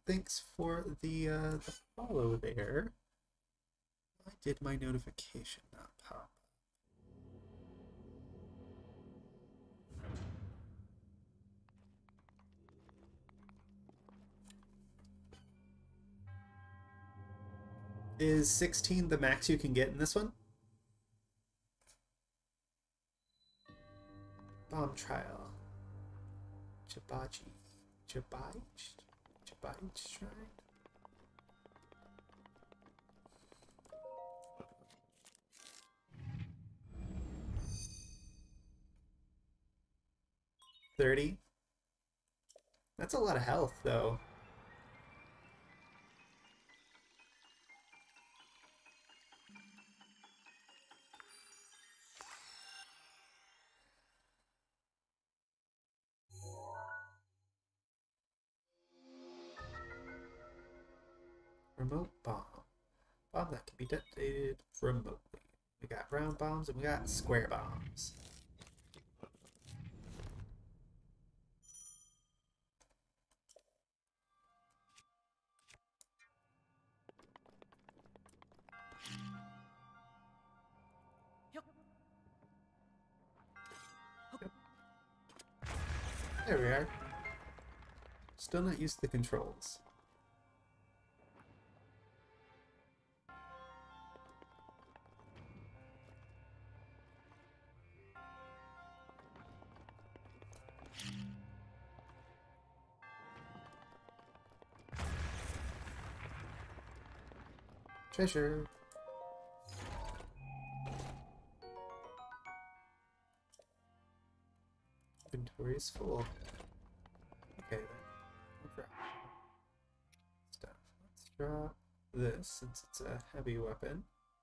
thanks for the follow there. Why did my notification not pop? Is 16 the max you can get in this one? Bomb trial. Chabaji. Chabai shrine? $30. That's a lot of health, though. Remote bomb. Bomb that can be detonated remotely. We got round bombs and we got square bombs. There we are. Still not used to the controls. Treasure. Inventory is full. Okay then. We'll drop stuff. Let's drop this since it's a heavy weapon.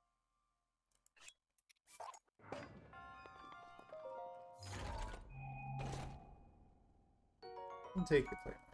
We'll take the claymore.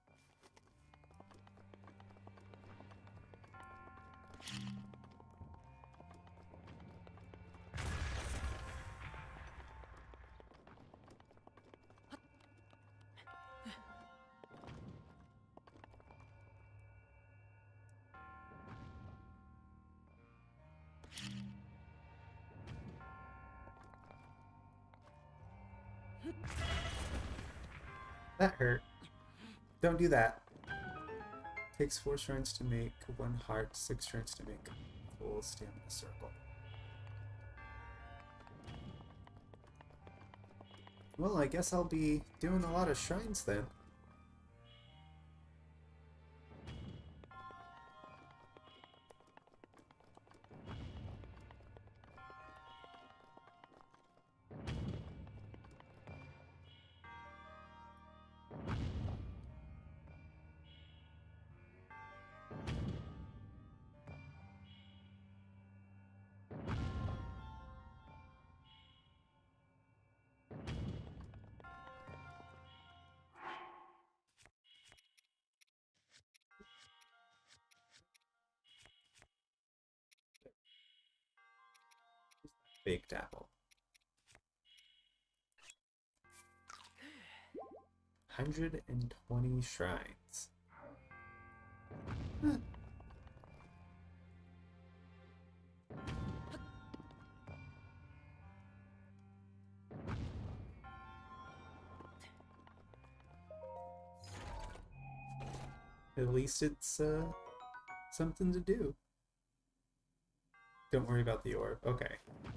That hurt. Don't do that. Takes 4 shrines to make 1 heart, 6 shrines to make a full stamina circle. Well, I guess I'll be doing a lot of shrines then. Baked apple. 120 shrines. Huh. At least it's something to do. Don't worry about the orb. Okay.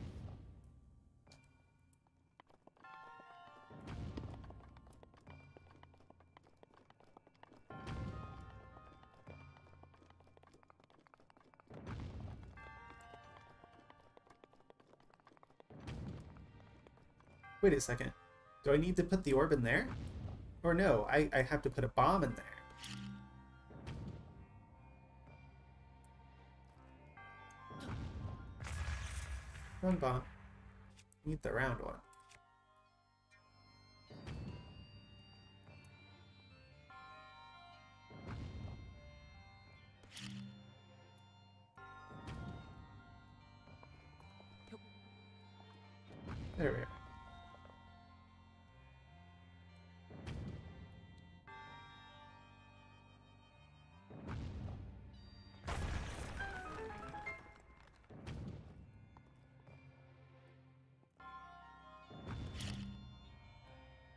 Wait a second. Do I need to put the orb in there? Or no, I have to put a bomb in there. Wrong bomb. Need the round one. There we are.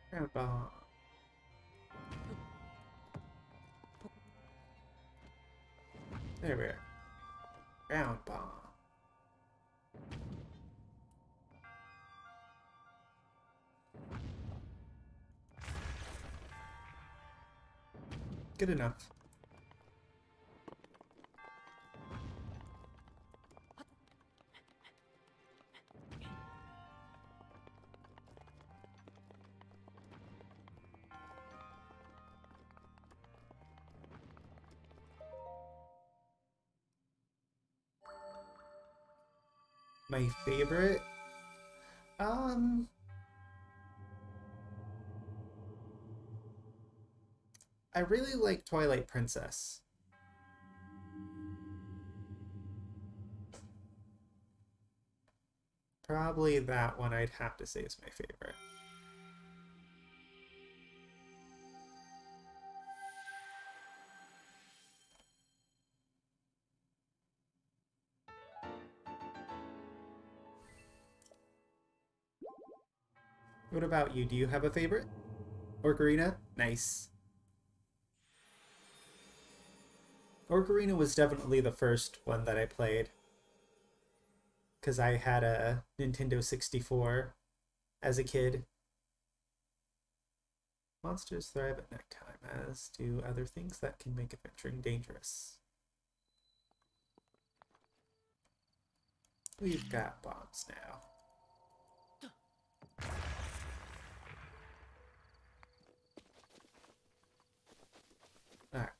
Ground bomb. There we are. Ground bomb. Good enough. My favorite? I really like Twilight Princess. Probably that one I'd have to say is my favorite. What about you? Do you have a favorite? Ocarina? Nice. Ocarina was definitely the first one that I played. Because I had a Nintendo 64 as a kid. Monsters thrive at nighttime, as do other things that can make adventuring dangerous. We've got bombs now. Alright.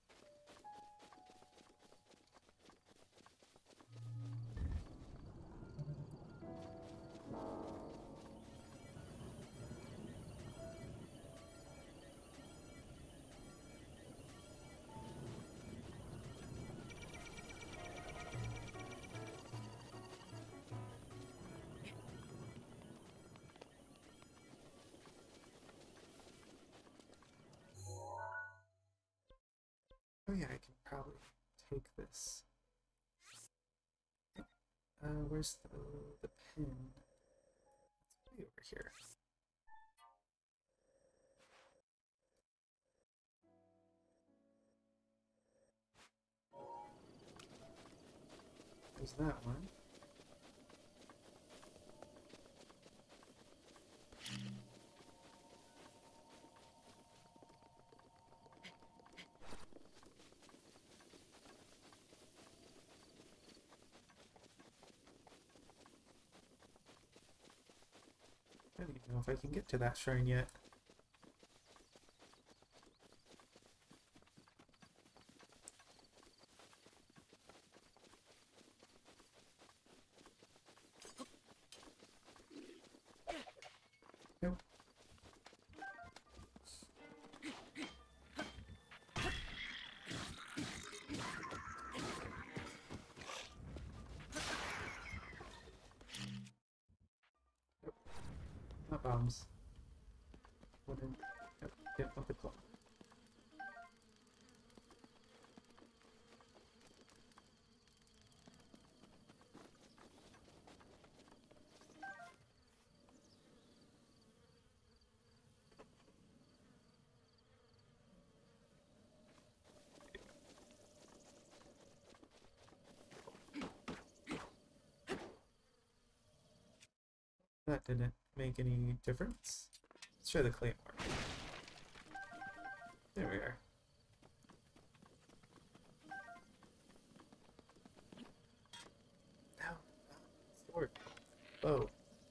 Oh yeah, I can probably take this. Where's the pin? It's way over here. There's that one. I don't even know if I can get to that shrine yet. Nope. Not bombs. Wooden. Yep, up the clock. That didn't make any difference. Let's try the claymore. There we are. No, sword. Bow.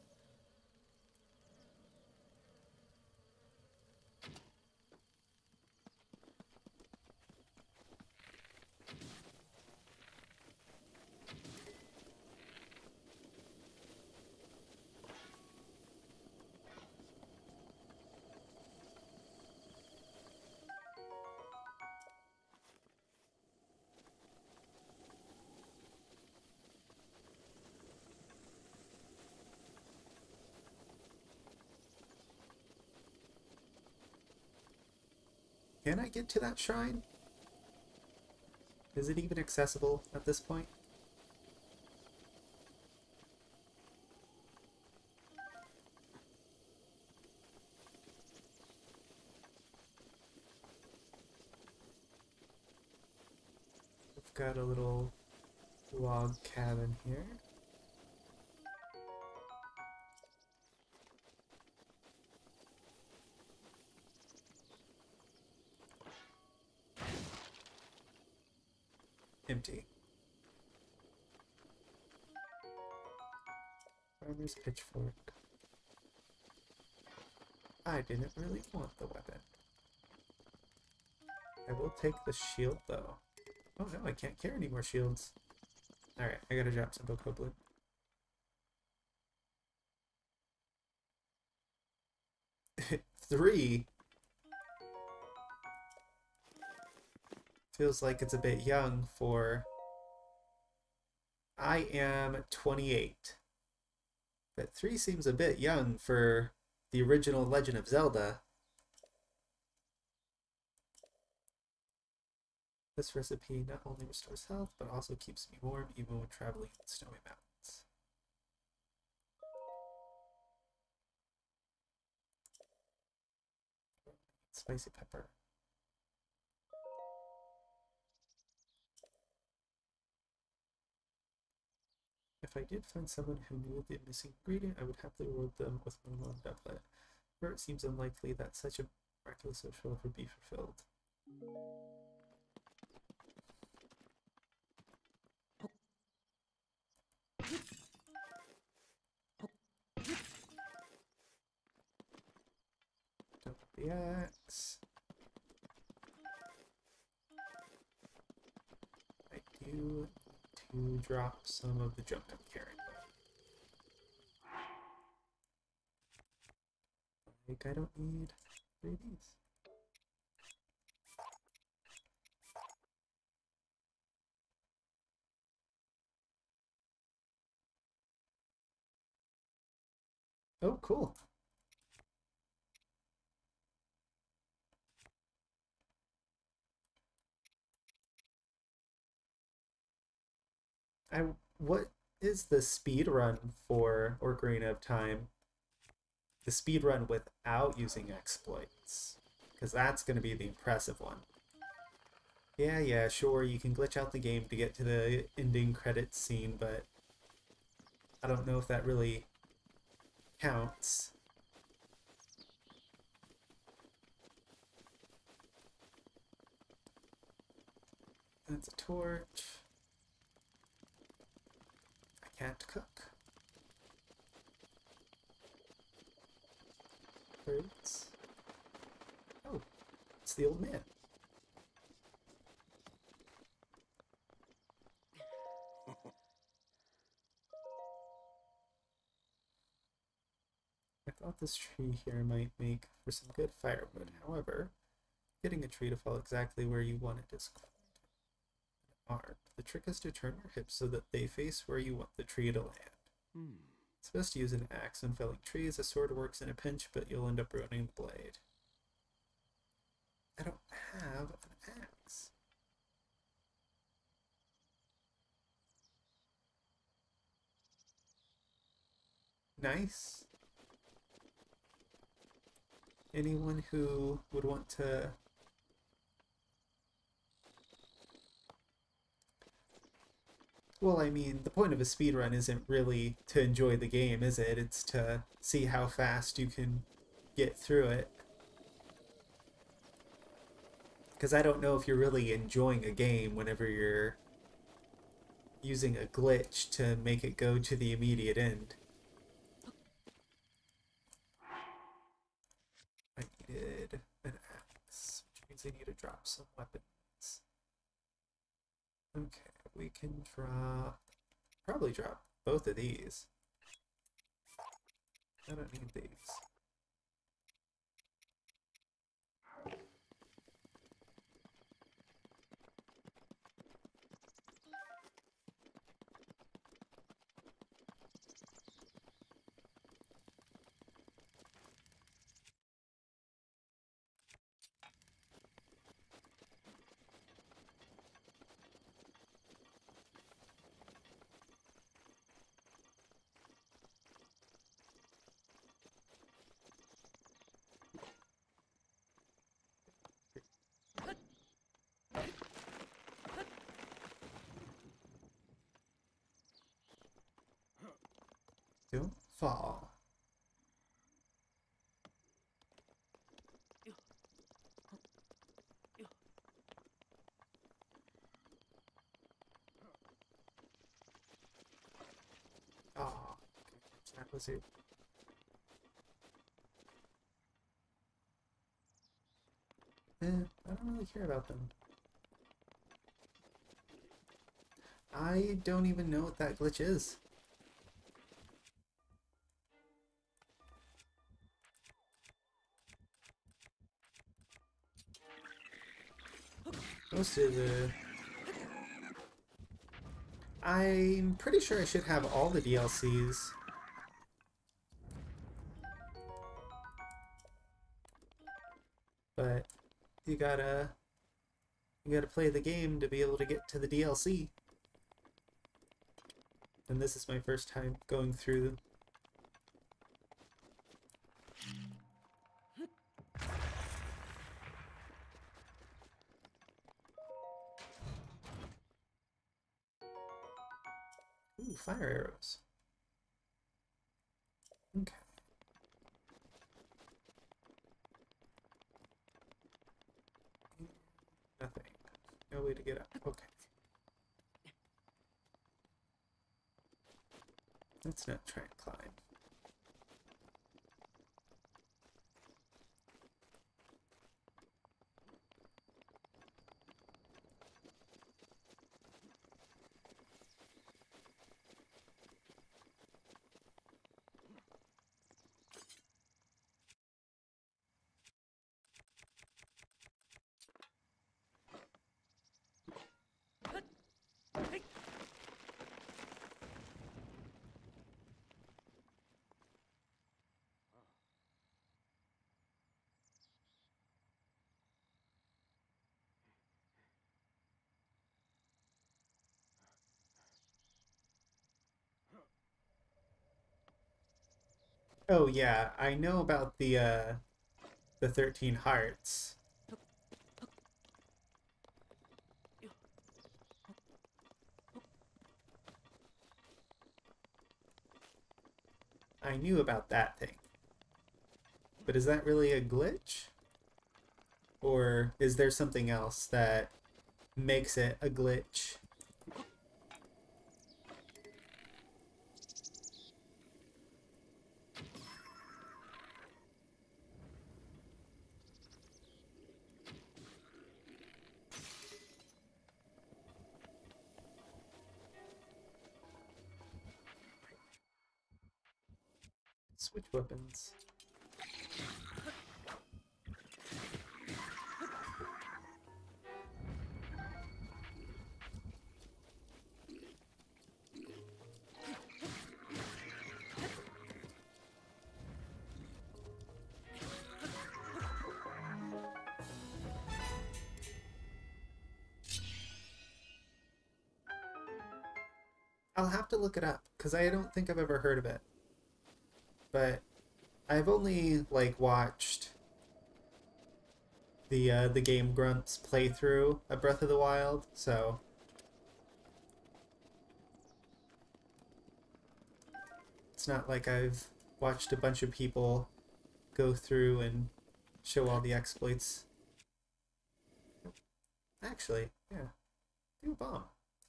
Can I get to that shrine? Is it even accessible at this point? got a little log cabin here. Empty. Farmer's pitchfork. I didn't really want the weapon. I will take the shield though. Oh no, I can't carry any more shields. Alright, I gotta drop some bokoblin. Three? Feels like it's a bit young for... I am 28. But 3 seems a bit young for the original Legend of Zelda. This recipe not only restores health, but also keeps me warm even when traveling in snowy mountains. Spicy pepper. If I did find someone who knew the missing ingredient, I would happily reward them with one more doublet. For it seems unlikely that such a miraculous social would be fulfilled. Dump the axe. I do need to drop some of the junk I'm carrying. Like I don't need 3 of these. Oh, cool. What is the speed run for Ocarina of Time? The speed run without using exploits, because that's going to be the impressive one. Yeah, sure, you can glitch out the game to get to the ending credits scene, but I don't know if that really counts. That's a torch. I can't cook. Birds. Oh, it's the old man. I thought this tree here might make for some good firewood. However, getting a tree to fall exactly where you want it is quite hard. The trick is to turn your hips so that they face where you want the tree to land. It's best to use an axe when felling trees. A sword works in a pinch, but you'll end up ruining the blade. I don't have an axe. Nice. Anyone who would want to... Well, I mean, the point of a speedrun isn't really to enjoy the game, is it? It's to see how fast you can get through it. Because I don't know if you're really enjoying a game whenever you're using a glitch to make it go to the immediate end. I needed an axe, which means I need to drop some weapons. Okay, we can probably drop both of these. I don't need these. Don't fall. Oh, that was it. I don't really care about them. I don't even know what that glitch is. Most of the... I'm pretty sure I should have all the DLCs. But you gotta play the game to be able to get to the DLC. And this is my first time going through. Ooh, fire arrows. Okay. Nothing. No way to get up. Okay. Let's not try and climb. Oh yeah, I know about the 13 hearts. I knew about that thing. But is that really a glitch? Or is there something else that makes it a glitch? Switch weapons. I'll have to look it up, because I don't think I've ever heard of it. But I've only, like, watched the Game Grumps playthrough of Breath of the Wild, so... It's not like I've watched a bunch of people go through and show all the exploits. Actually, yeah. Do a bomb.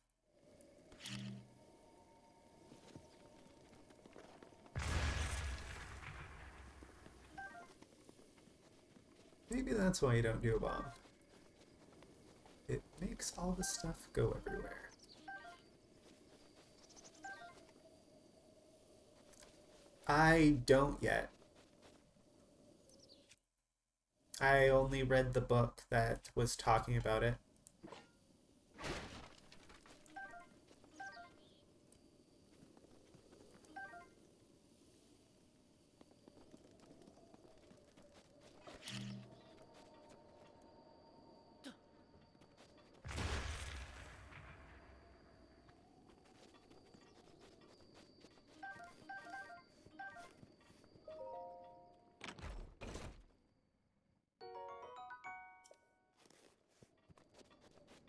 Maybe that's why you don't do a bomb. It makes all the stuff go everywhere. I don't yet. I only read the book that was talking about it.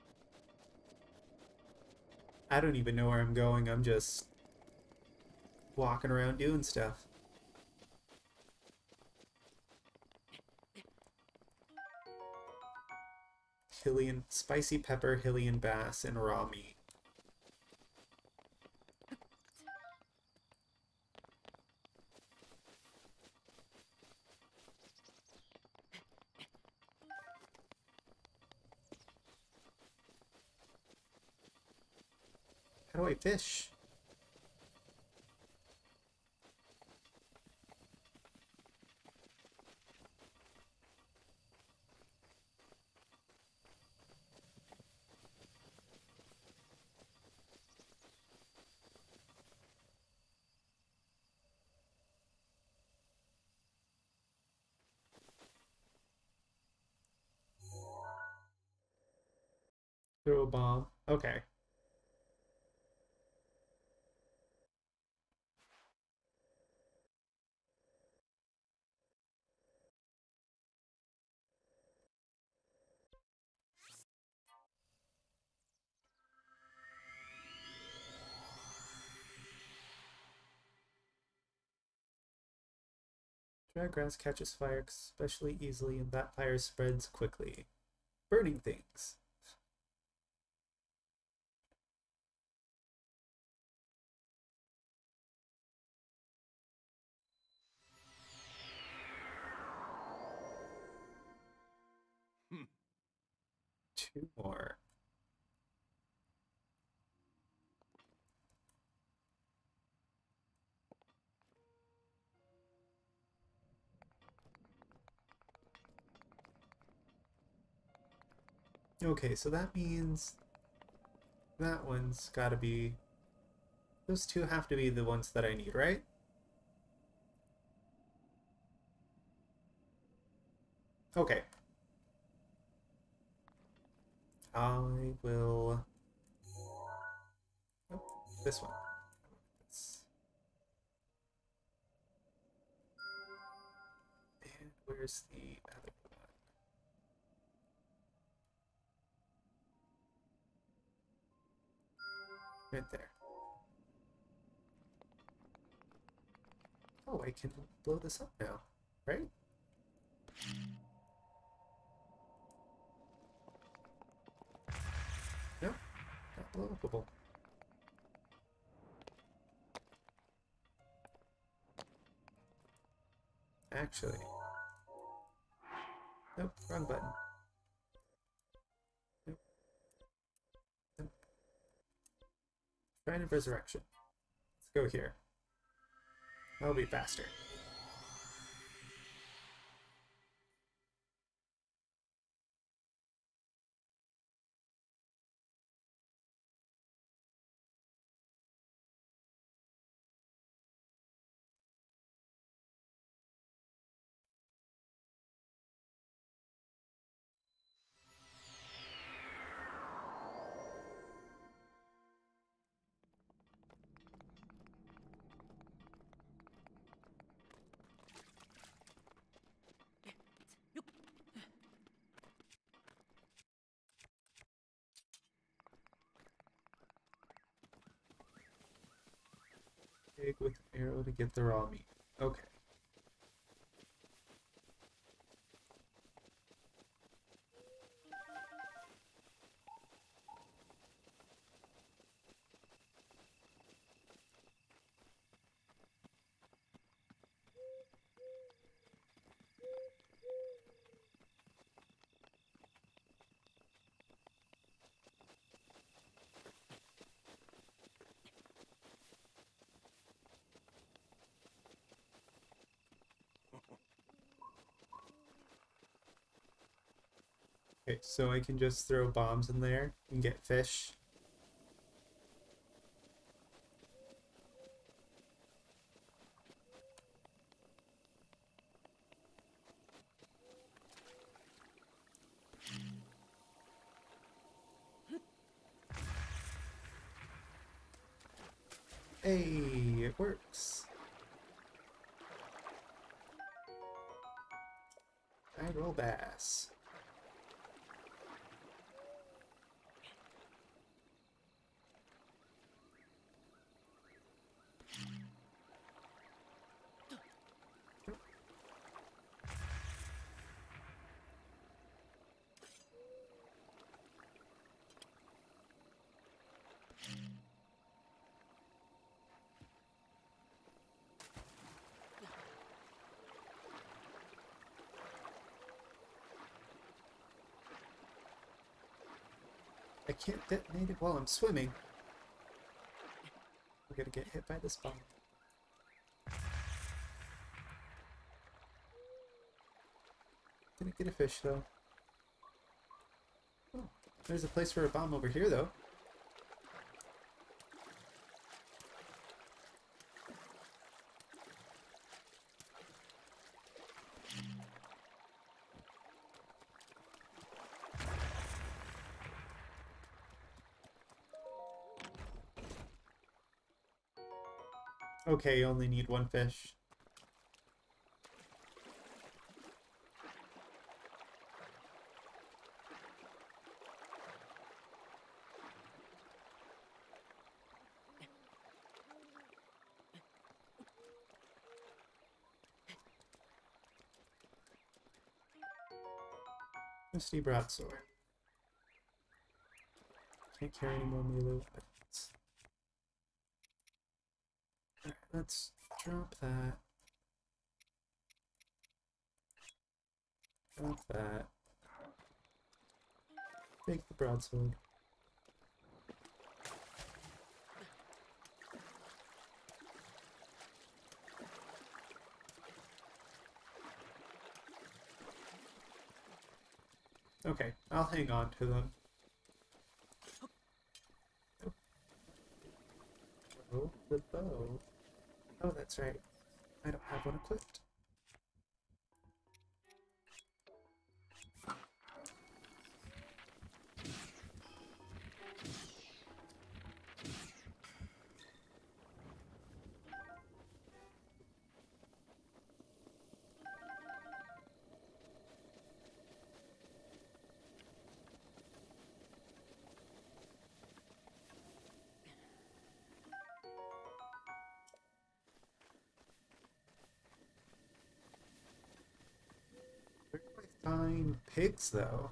I don't even know where I'm going, I'm just walking around doing stuff. Hylian, spicy pepper, Hylian bass, and raw meat. How do I fish? Throw a bomb. Okay. Dry grass catches fire especially easily, and that fire spreads quickly, burning things. Two more. Okay, so that means that one's gotta be... Those two have to be the ones that I need, right? Okay. I will... Oh, this one. And where's the other one? Right there. Oh, I can blow this up now, right? No, not blowable. Actually, nope, wrong button. Nope, nope. Shrine of Resurrection. Let's go here. That'll be faster. Egg with an arrow to get the raw meat. Okay. Okay, so I can just throw bombs in there and get fish. Hey, it works. I roll bass. I can't detonate it while I'm swimming. I'm gonna get hit by this bomb. Gonna get a fish though. Oh, there's a place for a bomb over here though. Okay, you only need one fish. Misty broadsword. Can't carry any more melee weapons. Alright, let's drop that. Drop that. Take the broadsword. Okay, I'll hang on to them. Oh, the bow. Oh, that's right. I don't have one equipped. Where do I find pigs, though?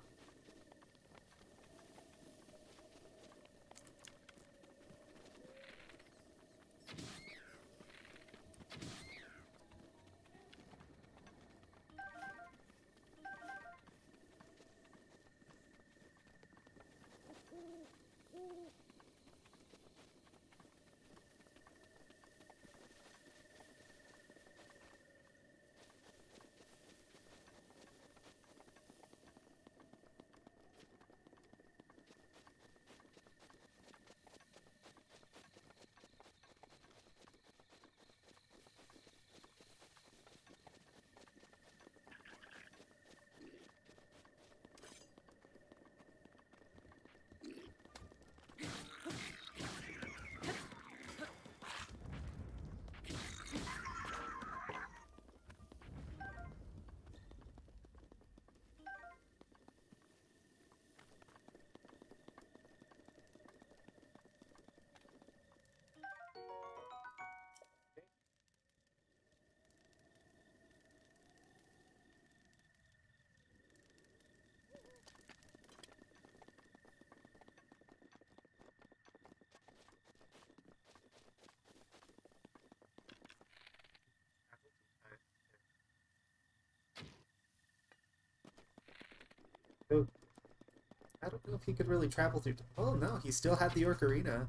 Oh, I don't know if he could really travel through. Oh no, he still had the Orcarina.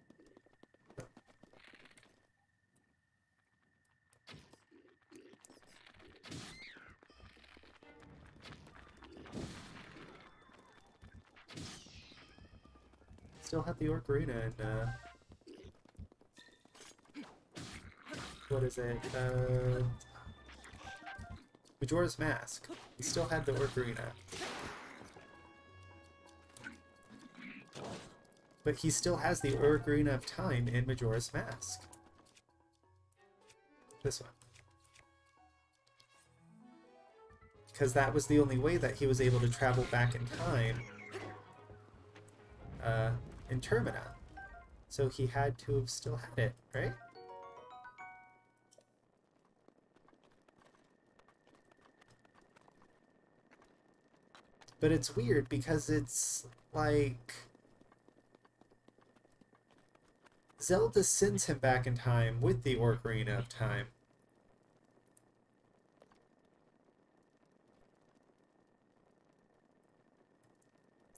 Still had the Orcarina and what is it? Majora's Mask. He still had the Orcarina. But he still has the Ocarina of Time in Majora's Mask. This one. Because that was the only way that he was able to travel back in time in Termina. So he had to have still had it, right? But it's weird because it's like Zelda sends him back in time with the Ocarina of Time.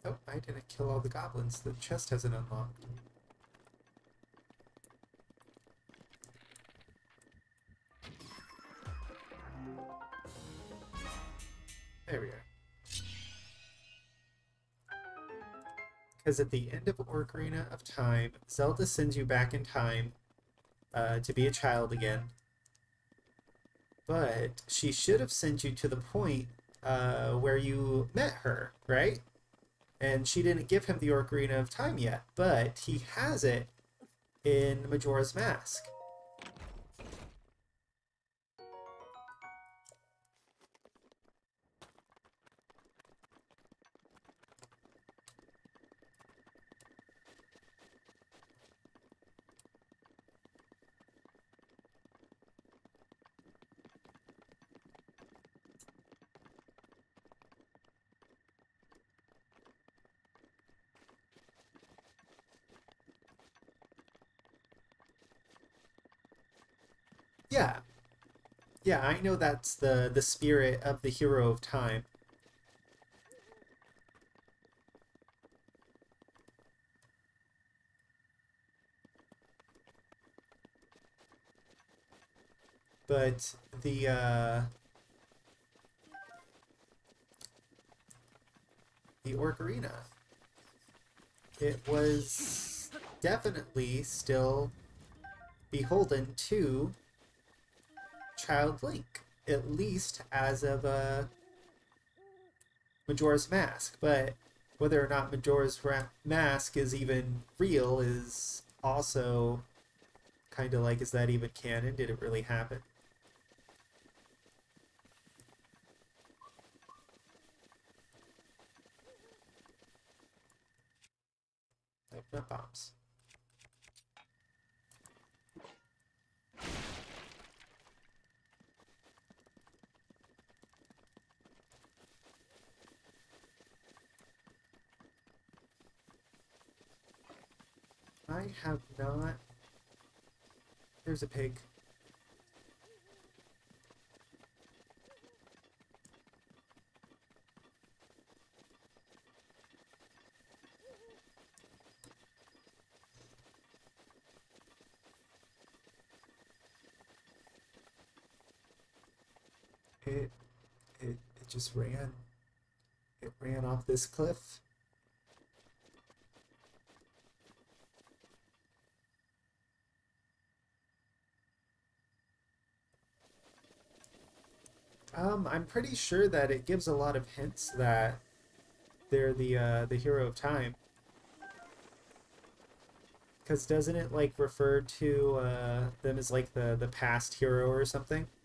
Oh, I didn't kill all the goblins. The chest hasn't unlocked. There we go. Because at the end of Ocarina of Time, Zelda sends you back in time to be a child again. But she should have sent you to the point where you met her, right? And she didn't give him the Ocarina of Time yet, but he has it in Majora's Mask. Yeah, yeah, I know that's the spirit of the hero of time. But the Ocarina, it was definitely still beholden to Child Link, at least as of Majora's Mask. But whether or not Majora's Mask is even real is also kind of like, is that even canon? Did it really happen? Nope, not bombs. I have not... There's a pig. It, it just ran. It ran off this cliff. I'm pretty sure that it gives a lot of hints that they're the hero of time. Because doesn't it like refer to them as like the past hero or something?